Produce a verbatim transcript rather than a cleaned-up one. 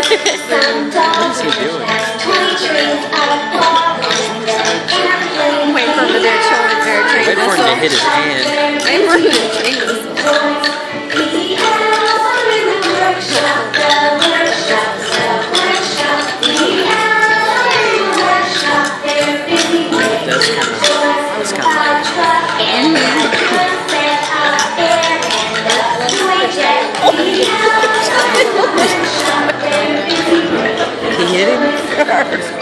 What is he doing? Wait for him to do a shoulder or train Wait for him to hit his hand. Wait for him to train whistle. That's kind of, that's kind of like... He hit him?